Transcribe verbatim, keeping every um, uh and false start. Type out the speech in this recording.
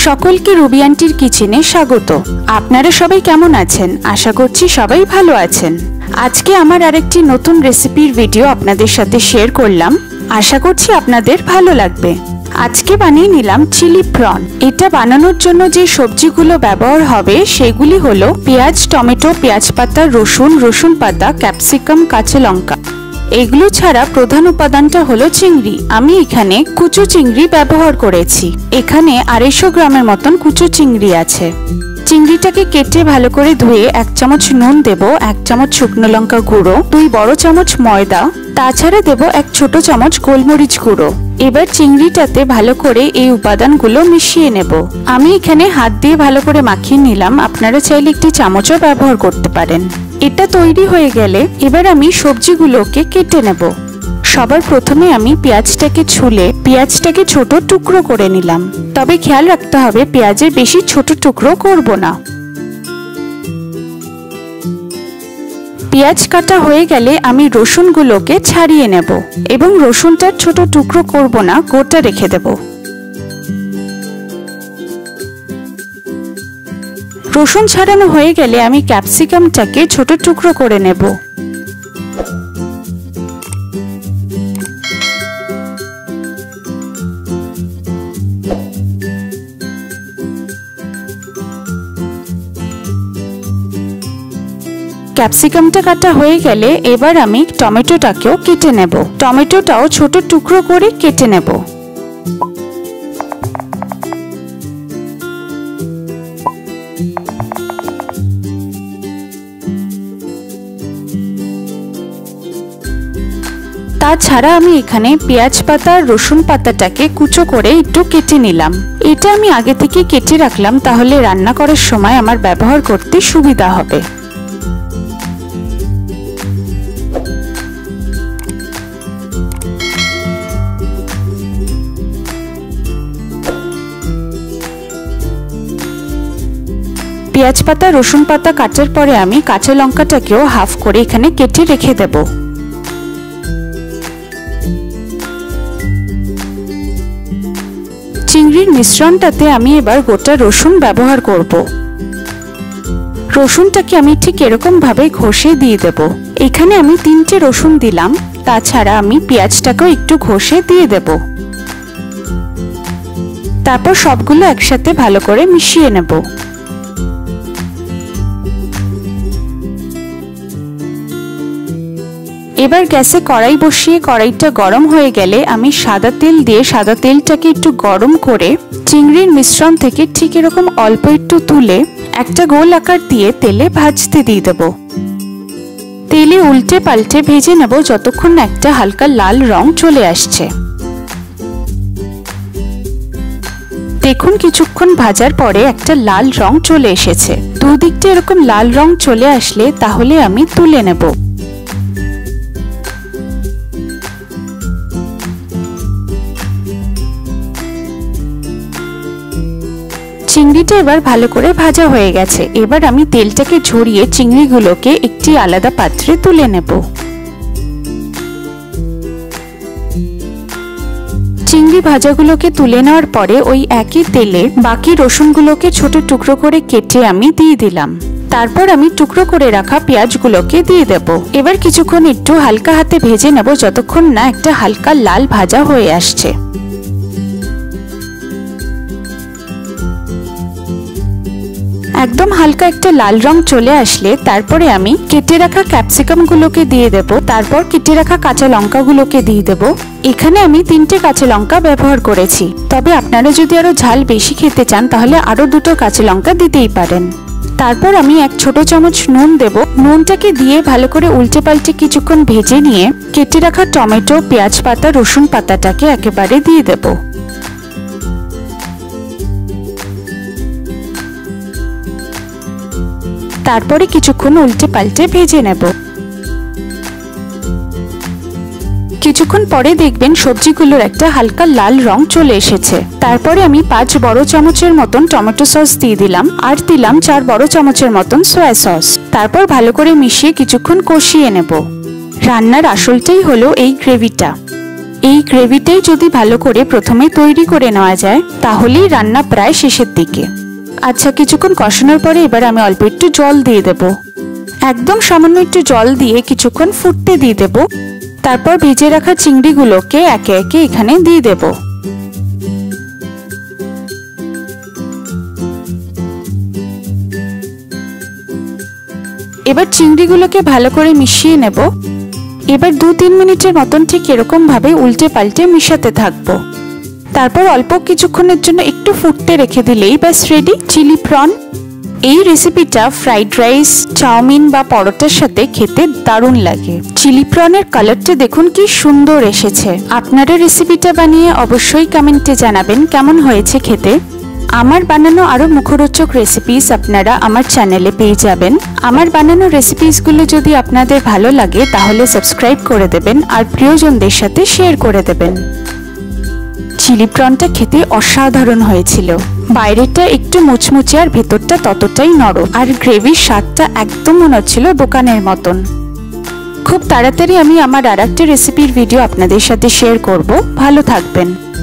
সকলকে রুবি আন্টির কিচেনে স্বাগত। আপনারা সবাই কেমন আছেন? আশা করছি সবাই ভালো আছেন। আজকে আমার আরেকটি নতুন রেসিপির ভিডিও আপনাদের সাথে শেয়ার করলাম। আশা করছি আপনাদের ভালো লাগবে। আজকে বানিয়ে নিলাম চিলি প্রন। এটা বানানোর জন্য যে সবজিগুলো ব্যবহার হবে সেগুলি হলো পেঁয়াজ, টমেটো, পেঁয়াজ পাতা, রসুন, রসুন পাতা, ক্যাপসিকাম, কাঁচা লঙ্কা। এগুলো ছাড়া প্রধান উপাদানটা হলো চিংড়ি। আমি এখানে কুচো চিংড়ি ব্যবহার করেছি। এখানে আড়াইশো গ্রামের মতন কুচো চিংড়ি আছে। চিংড়িটাকে কেটে ভালো করে ধুয়ে এক চামচ নুন দেব, এক চামচ শুকনো লঙ্কা গুঁড়ো, দুই বড় চামচ ময়দা, তাছাড়া দেব এক ছোট চামচ গোলমরিচ গুঁড়ো। এবার চিংড়িটাতে ভালো করে এই উপাদানগুলো মিশিয়ে নেব। আমি এখানে হাত দিয়ে ভালো করে মাখিয়ে নিলাম। আপনারা চাইলে একটি চামচও ব্যবহার করতে পারেন। এটা তৈরি হয়ে গেলে এবার আমি সবজিগুলোকে কেটে নেব। সবার প্রথমে আমি পেঁয়াজটাকে ছুলে পেঁয়াজটাকে ছোট টুকরো করে নিলাম। তবে খেয়াল রাখতে হবে পেঁয়াজের বেশি ছোট টুকরো করব না। পেঁয়াজ কাটা হয়ে গেলে আমি রসুনগুলোকে ছাড়িয়ে নেব এবং রসুনটা ছোট টুকরো করব না, গোটা রেখে দেব। রসুন ছাড়ানো হয়ে গেলে আমি ক্যাপসিকামটাকে ছোট টুকরো করে নেব। ক্যাপসিকামটা কাটা হয়ে গেলে এবার আমি টমেটোটাকেও কেটে নেব। টমেটোটাও ছোট টুকরো করে কেটে নেব। তাছাড়া আমি এখানে পেঁয়াজ পাতা আর রসুন পাতাটাকে কুচো করে একটু কেটে নিলাম। এটা আমি আগে থেকে কেটে রাখলাম, তাহলে রান্না করার সময় আমার ব্যবহার করতে সুবিধা হবে। পেঁয়াজ পাতা রসুন পাতা কাটার পরে আমি কাঁচা লঙ্কাটাকেও হাফ করে এখানে কেটে রেখে দেব। চিংড়ির মিশ্রণটাতে আমি এবার গোটা রসুন ব্যবহার করব। রসুনটাকে আমি ঠিক এরকম ভাবে ঘষে দিয়ে দেব। এখানে আমি তিনটে রসুন দিলাম, তাছাড়া আমি পেঁয়াজটাকেও একটু ঘষে দিয়ে দেব। তারপর সবগুলো একসাথে ভালো করে মিশিয়ে নেব। এবার গ্যাসে কড়াই বসিয়ে কড়াইটা গরম হয়ে গেলে আমি সাদা তেল দিয়ে সাদা তেলটাকে একটু গরম করে চিংড়ির মিশ্রণ থেকে ঠিক এরকম অল্প একটু তুলে একটা গোল আকার দিয়ে তেলে ভাজতে দিয়ে দেব। তেলে উল্টে পাল্টে ভেজে নেব যতক্ষণ না একটা হালকা লাল রং চলে আসছে। দেখুন কিছুক্ষণ ভাজার পরে একটা লাল রং চলে এসেছে। দুদিকটা এরকম লাল রং চলে আসলে তাহলে আমি তুলে নেব। চিংড়িটা এবার ভালো করে ভাজা হয়ে গেছে। এবার আমি তেলটাকে ঝরিয়ে চিংড়িগুলোকে একটি আলাদা পাত্রে তুলে নেব। চিংড়ি ভাজাগুলোকে তুলে নেওয়ার পরে ওই একই তেলে বাকি রসুনগুলোকে ছোট টুকরো করে কেটে আমি দিয়ে দিলাম। তারপর আমি টুকরো করে রাখা পেঁয়াজগুলোকে দিয়ে দেব। এবার কিছুক্ষণ একটু হালকা হাতে ভেজে নেব যতক্ষণ না একটা হালকা লাল ভাজা হয়ে আসছে। একদম হালকা একটা লাল রং চলে আসলে তারপরে আমি কেটে রাখা ক্যাপসিকাম গুলোকে দিয়ে দেব। তারপর কেটে রাখা কাঁচা লঙ্কাগুলোকে দিয়ে দেব। এখানে আমি তিনটে কাঁচা লঙ্কা ব্যবহার করেছি, তবে আপনারা যদি আরো ঝাল বেশি খেতে চান তাহলে আরো দুটো কাঁচা লঙ্কা দিতেই পারেন। তারপর আমি এক ছোট চামচ নুন দেব। নুনটাকে দিয়ে ভালো করে উল্টে পাল্টে কিছুক্ষণ ভেজে নিয়ে কেটে রাখা টমেটো, পেঁয়াজ পাতা, রসুন পাতাটাকে একেবারে দিয়ে দেব। তারপরে কিছুক্ষণ উল্টে পাল্টে ভেজে নেব। কিছুক্ষণ পরে দেখবেন সবজিগুলোর একটা হালকা লাল রং চলে এসেছে। তারপরে আমি পাঁচ বড় চামচের মতন টমেটো সস দিয়ে দিলাম আর দিলাম চার বড় চামচের মতন সয়া সস। তারপর ভালো করে মিশিয়ে কিছুক্ষণ কষিয়ে নেব। রান্নার আসলটাই হলো এই গ্রেভিটা। এই গ্রেভিটাই যদি ভালো করে প্রথমে তৈরি করে নেওয়া যায় তাহলেই রান্না প্রায় শেষের দিকে। আচ্ছা, কিছুক্ষণ কষানোর পরে এবার আমি অল্প একটু জল দিয়ে দেব। একদম সামান্য একটু জল দিয়ে কিছুক্ষণ ফুটতে দিয়ে দেব। তারপর ভেজে রাখা চিংড়িগুলোকে একে একে এখানে দিয়ে দেব। এবার চিংড়িগুলোকে ভালো করে মিশিয়ে নেব। এবার দু তিন মিনিটের মতন ঠিক এরকম ভাবে উল্টে পাল্টে মিশাতে থাকবো। তারপর অল্প কিছুক্ষণের জন্য একটু ফুটতে রেখে দিলেই ব্যাস রেডি চিলি প্রন। এই রেসিপিটা ফ্রাইড রাইস, চাউমিন বা পরোটার সাথে খেতে দারুণ লাগে। চিলি প্রনের কালারটা দেখুন কি সুন্দর এসেছে। আপনারা রেসিপিটা বানিয়ে অবশ্যই কমেন্টে জানাবেন কেমন হয়েছে খেতে। আমার বানানো আরো মুখরোচক রেসিপিস আপনারা আমার চ্যানেলে পেয়ে যাবেন। আমার বানানো রেসিপিসগুলো যদি আপনাদের ভালো লাগে তাহলে সাবস্ক্রাইব করে দেবেন আর প্রিয়জনদের সাথে শেয়ার করে দেবেন। চিলি প্রনটা খেতে অসাধারণ হয়েছিল। বাইরেটা একটু মুচমুচে আর ভেতরটা ততটাই নরম, আর গ্রেভির স্বাদটা একদম মনে হচ্ছিল দোকানের মতন। খুব তাড়াতাড়ি আমি আমার আর একটা রেসিপির ভিডিও আপনাদের সাথে শেয়ার করব। ভালো থাকবেন।